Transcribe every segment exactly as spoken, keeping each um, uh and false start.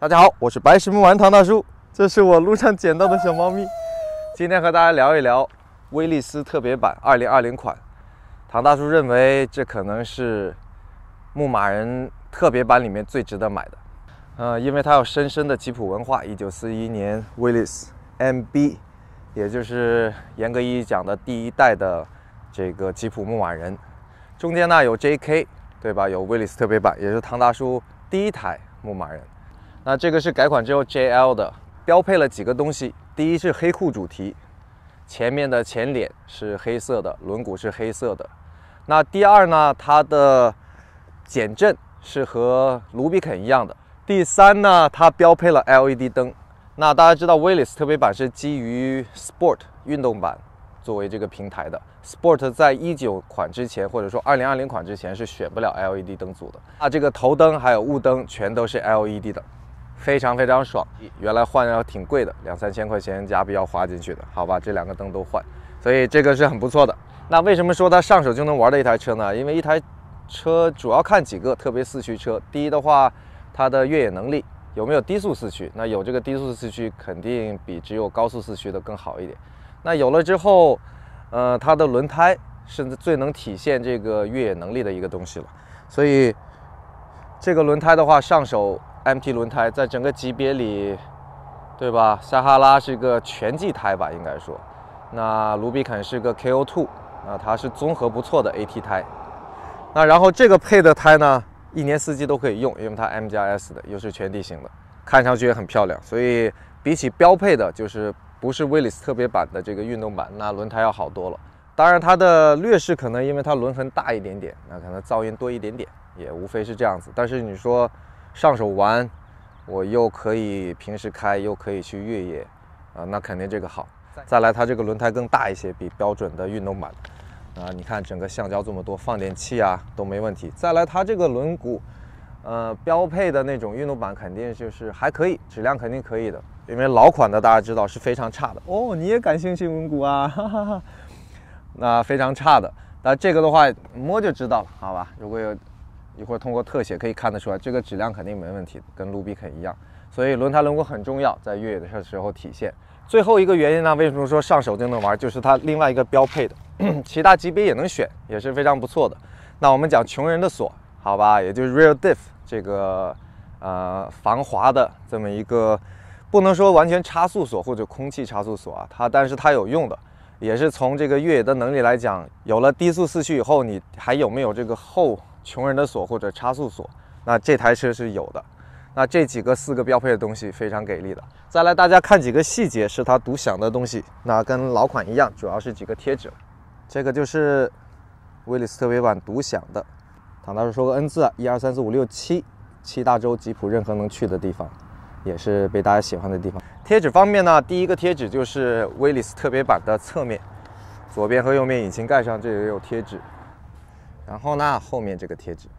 大家好，我是白石木玩唐大叔，这是我路上捡到的小猫咪。今天和大家聊一聊威利斯特别版二零二零款。唐大叔认为这可能是牧马人特别版里面最值得买的，呃，因为它有深深的吉普文化。一九四一年威利斯 M B， 也就是严格意义讲的第一代的这个吉普牧马人。中间呢有 J K， 对吧？有威利斯特别版，也是唐大叔第一台牧马人。那这个是改款之后 J L 的，标配了几个东西。第一是黑裤主题，前面的前脸是黑色的，轮毂是黑色的。那第二呢，它的减震是和卢比肯一样的。第三呢，它标配了 L E D 灯。那大家知道威利斯特别版是基于 Sport 运动版作为这个平台的。Sport 在一九款之前，或者说二零二零款之前是选不了 L E D 灯组的。啊，这个头灯还有雾灯全都是 L E D 的，非常非常爽。原来换要挺贵的，两三千块钱加币要花进去的，好吧，这两个灯都换，所以这个是很不错的。那为什么说它上手就能玩的一台车呢？因为一台车主要看几个，特别四驱车。第一的话，它的越野能力有没有低速四驱？那有这个低速四驱，肯定比只有高速四驱的更好一点。那有了之后，呃，它的轮胎是最能体现这个越野能力的一个东西了。所以这个轮胎的话，上手 M T 轮胎在整个级别里，对吧？撒哈拉是个全季胎吧，应该说。那卢比肯是个 K O 二， 那它是综合不错的 A T 胎。那然后这个配的胎呢，一年四季都可以用，因为它 M 加 S 的，又是全地形的，看上去也很漂亮。所以比起标配的，就是不是威利斯特别版的这个运动版，那轮胎要好多了。当然它的劣势可能因为它轮痕大一点点，那可能噪音多一点点，也无非是这样子。但是你说上手玩，我又可以平时开，又可以去越野，啊、呃，那肯定这个好。再来，它这个轮胎更大一些，比标准的运动版，啊、呃，你看整个橡胶这么多，放点气啊都没问题。再来，它这个轮毂，呃，标配的那种运动版肯定就是还可以，质量肯定可以的。因为老款的大家知道是非常差的哦，你也感兴趣轮毂啊？哈哈哈，那非常差的。那这个的话摸就知道了，好吧？如果有一会儿通过特写可以看得出来，这个质量肯定没问题，跟卢比肯一样。所以轮胎轮毂很重要，在越野的时候体现。最后一个原因呢，为什么说上手就能玩，就是它另外一个标配的，其他级别也能选，也是非常不错的。那我们讲穷人的锁，好吧，也就是 Rear Diff 这个呃防滑的这么一个，不能说完全差速锁或者空气差速锁啊，它但是它有用的。也是从这个越野的能力来讲，有了低速四驱以后，你还有没有这个后穷人的锁或者差速锁？那这台车是有的。那这几个四个标配的东西非常给力的。再来，大家看几个细节是它独享的东西。那跟老款一样，主要是几个贴纸。这个就是威利斯特别版独享的。唐大叔说个 N 字啊，一二三四五六七，七大洲吉普任何能去的地方，也是被大家喜欢的地方。贴纸方面呢，第一个贴纸就是威利斯特别版的侧面，左边和右面引擎盖上这也有贴纸。然后呢，后面这个贴纸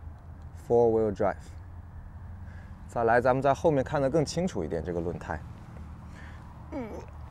，Four Wheel Drive。再来，咱们在后面看得更清楚一点，这个轮胎。嗯。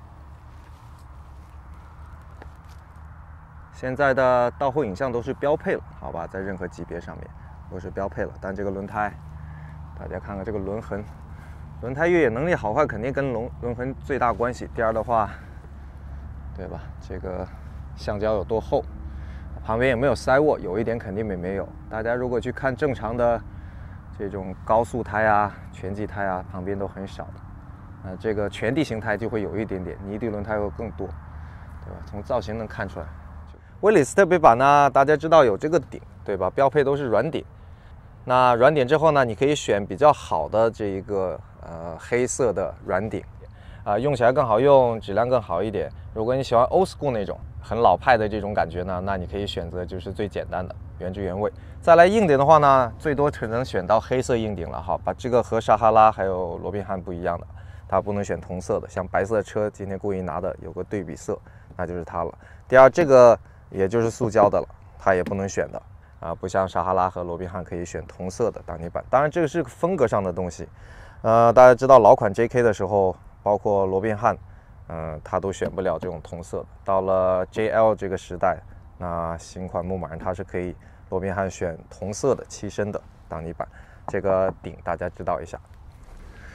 现在的倒后影像都是标配了，好吧，在任何级别上面都是标配了。但这个轮胎，大家看看这个轮痕，轮胎越野能力好坏肯定跟轮轮痕最大关系。第二的话，对吧？这个橡胶有多厚？旁边有没有塞握？有一点肯定没没有。大家如果去看正常的这种高速胎啊、全季胎啊，旁边都很少的。呃，这个全地形胎就会有一点点，泥地轮胎会更多，对吧？从造型能看出来。威利斯特别版呢，大家知道有这个顶，对吧？标配都是软顶。那软顶之后呢，你可以选比较好的这一个呃黑色的软顶，啊、呃，用起来更好用，质量更好一点。如果你喜欢 old school 那种很老派的这种感觉呢，那你可以选择就是最简单的原汁原味。再来硬顶的话呢，最多只能选到黑色硬顶了哈，把这个和撒哈拉还有罗宾汉不一样的，它不能选同色的，像白色车今天故意拿的有个对比色，那就是它了。第二，这个也就是塑胶的了，它也不能选的啊，不像撒哈拉和罗宾汉可以选同色的挡泥板。当然这个是风格上的东西，呃，大家知道老款 J K 的时候，包括罗宾汉，嗯、呃，它都选不了这种同色的。到了 J L 这个时代，那新款牧马人它是可以。罗宾汉选同色的漆身的挡泥板，这个顶大家知道一下。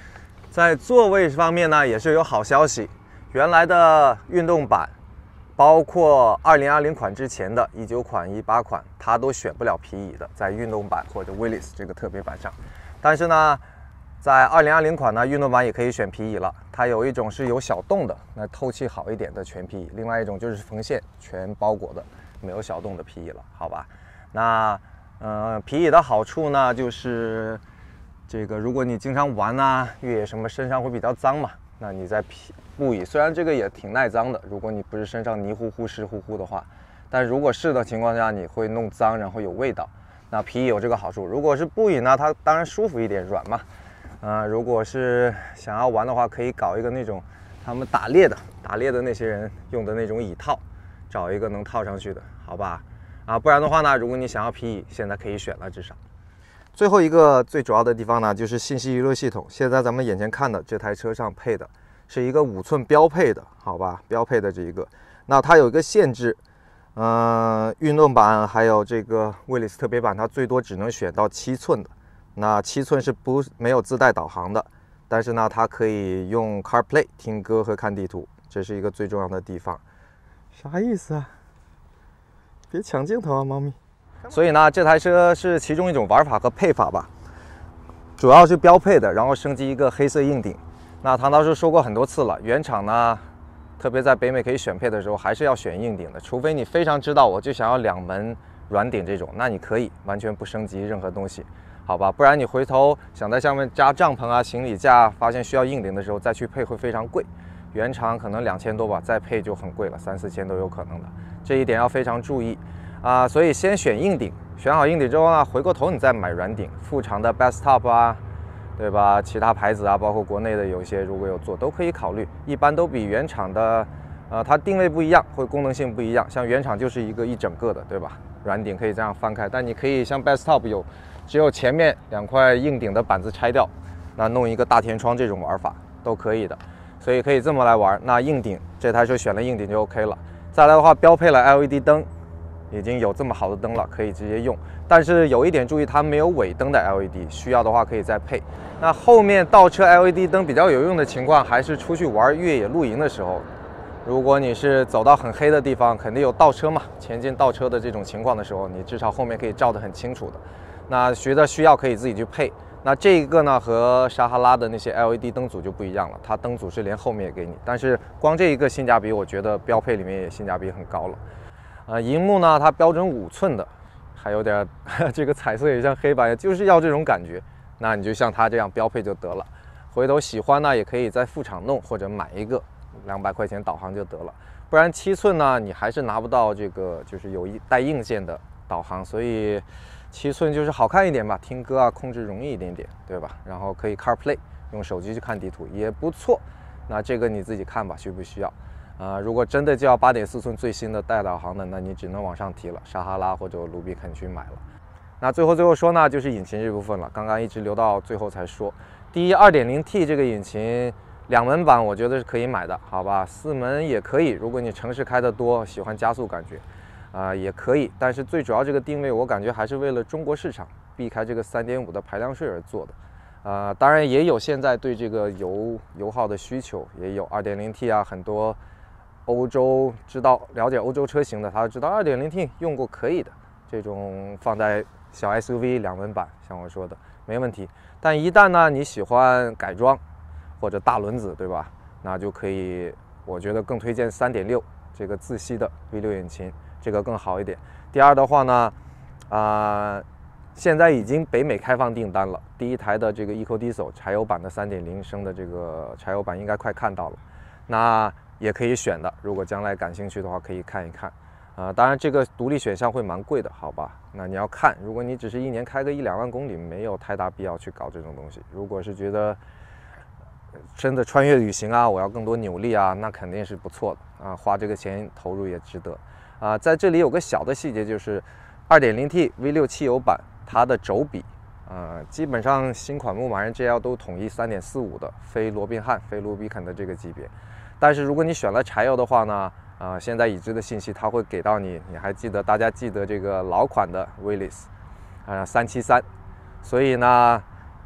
在座位方面呢，也是有好消息。原来的运动版，包括二零二零款之前的一九款、一八款，它都选不了皮椅的，在运动版或者 Willys 这个特别版上。但是呢，在二零二零款呢，运动版也可以选皮椅了。它有一种是有小洞的，那透气好一点的全皮椅；另外一种就是缝线全包裹的，没有小洞的皮椅了，好吧？那呃，皮椅的好处呢，就是这个，如果你经常玩啊、越野什么，身上会比较脏嘛。那你在皮布椅，虽然这个也挺耐脏的，如果你不是身上泥乎乎、湿乎乎的话，但如果是的情况下，你会弄脏，然后有味道。那皮椅有这个好处。如果是布椅呢，它当然舒服一点，软嘛。呃，如果是想要玩的话，可以搞一个那种他们打猎的、打猎的那些人用的那种椅套，找一个能套上去的，好吧？啊，不然的话呢，如果你想要皮椅，现在可以选了，至少。最后一个最主要的地方呢，就是信息娱乐系统。现在咱们眼前看的这台车上配的是一个五寸标配的，好吧？标配的这一个，那它有一个限制，呃，运动版还有这个威利斯特别版，它最多只能选到七寸的。那七寸是不没有自带导航的，但是呢，它可以用 CarPlay 听歌和看地图，这是一个最重要的地方。啥意思啊？别抢镜头啊，猫咪！所以呢，这台车是其中一种玩法和配法吧，主要是标配的，然后升级一个黑色硬顶。那唐大叔说过很多次了，原厂呢，特别在北美可以选配的时候，还是要选硬顶的，除非你非常知道我就想要两门软顶这种，那你可以完全不升级任何东西，好吧？不然你回头想在上面加帐篷啊、行李架，发现需要硬顶的时候再去配会非常贵。原厂可能两千多吧，再配就很贵了，三四千都有可能的，这一点要非常注意。啊、呃，所以先选硬顶，选好硬顶之后呢，回过头你再买软顶，副厂的 Bestop 啊，对吧？其他牌子啊，包括国内的有一些，如果有做都可以考虑，一般都比原厂的，呃，它定位不一样，会功能性不一样。像原厂就是一个一整个的，对吧？软顶可以这样翻开，但你可以像 Bestop 有，只有前面两块硬顶的板子拆掉，那弄一个大天窗这种玩法都可以的，所以可以这么来玩。那硬顶这台车选了硬顶就 OK 了。再来的话，标配了 L E D 灯。已经有这么好的灯了，可以直接用。但是有一点注意，它没有尾灯的 L E D， 需要的话可以再配。那后面倒车 L E D 灯比较有用的情况，还是出去玩越野露营的时候。如果你是走到很黑的地方，肯定有倒车嘛，前进倒车的这种情况的时候，你至少后面可以照得很清楚的。那觉得需要可以自己去配。那这个呢，和撒哈拉的那些 L E D 灯组就不一样了，它灯组是连后面也给你，但是光这一个性价比，我觉得标配里面也性价比很高了。呃，荧幕呢，它标准五寸的，还有点这个彩色也像黑白，就是要这种感觉。那你就像它这样标配就得了。回头喜欢呢，也可以在副厂弄或者买一个，两百块钱导航就得了。不然七寸呢，你还是拿不到这个，就是有一带硬件的导航，所以七寸就是好看一点吧，听歌啊控制容易一点点，对吧？然后可以 CarPlay 用手机去看地图也不错。那这个你自己看吧，需不需要？啊、呃，如果真的就要八点四寸最新的带导航的，那你只能往上提了，撒哈拉或者卢比肯去买了。那最后最后说呢，就是引擎这部分了。刚刚一直留到最后才说。第一 二点零 T 这个引擎两门版我觉得是可以买的，好吧？四门也可以，如果你城市开得多，喜欢加速感觉，啊、呃、也可以。但是最主要这个定位，我感觉还是为了中国市场，避开这个 三点五 的排量税而做的。啊、呃，当然也有现在对这个油油耗的需求，也有 二点零 T 啊，很多。欧洲知道了解欧洲车型的，他知道 二点零 T 用过可以的，这种放在小 S U V 两门版，像我说的没问题。但一旦呢你喜欢改装或者大轮子，对吧？那就可以，我觉得更推荐 三点六 这个自吸的 V 六 引擎，这个更好一点。第二的话呢，啊、呃，现在已经北美开放订单了，第一台的这个 EcoDiesel 柴油版的 三点零 升的这个柴油版应该快看到了，那也可以选的，如果将来感兴趣的话，可以看一看。啊、呃，当然这个独立选项会蛮贵的，好吧？那你要看，如果你只是一年开个一两万公里，没有太大必要去搞这种东西。如果是觉得真的穿越旅行啊，我要更多扭力啊，那肯定是不错的啊，花这个钱投入也值得。啊、呃，在这里有个小的细节，就是 二点零 T V 六 汽油版它的轴比，呃，基本上新款牧马人 G L 都统一 三点四五 的，非罗宾汉、非卢比肯的这个级别。但是如果你选了柴油的话呢，啊、呃，现在已知的信息它会给到你，你还记得大家记得这个老款的 Willys， 啊三七三，所以呢，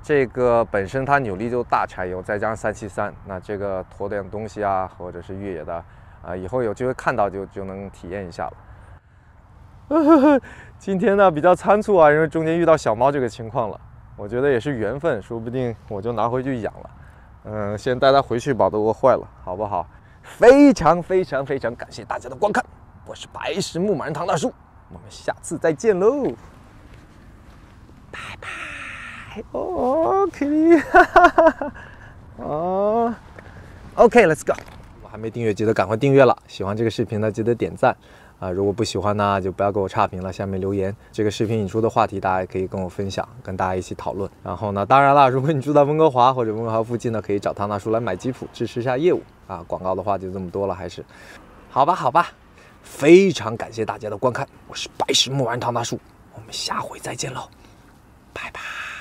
这个本身它扭力就大柴油，再加上三七三，那这个驮点东西啊，或者是越野的啊，以后有机会看到就就能体验一下了。今天呢比较仓促啊，因为中间遇到小猫这个情况了，我觉得也是缘分，说不定我就拿回去养了。嗯，先带它回去吧，都饿坏了，好不好？非常非常非常感谢大家的观看，我是白石牧马人唐大叔，我们下次再见喽，拜拜。OK， 哈哈哈哈，哦 ，OK，Let's go。我还没订阅，记得赶快订阅了。喜欢这个视频呢，记得点赞啊！如果不喜欢呢，就不要给我差评了，下面留言。这个视频引出的话题，大家也可以跟我分享，跟大家一起讨论。然后呢，当然了，如果你住在温哥华或者温哥华附近呢，可以找唐大叔来买吉普，支持一下业务啊。广告的话就这么多了，还是好吧，好吧。非常感谢大家的观看，我是白石牧人唐大叔，我们下回再见喽，拜拜。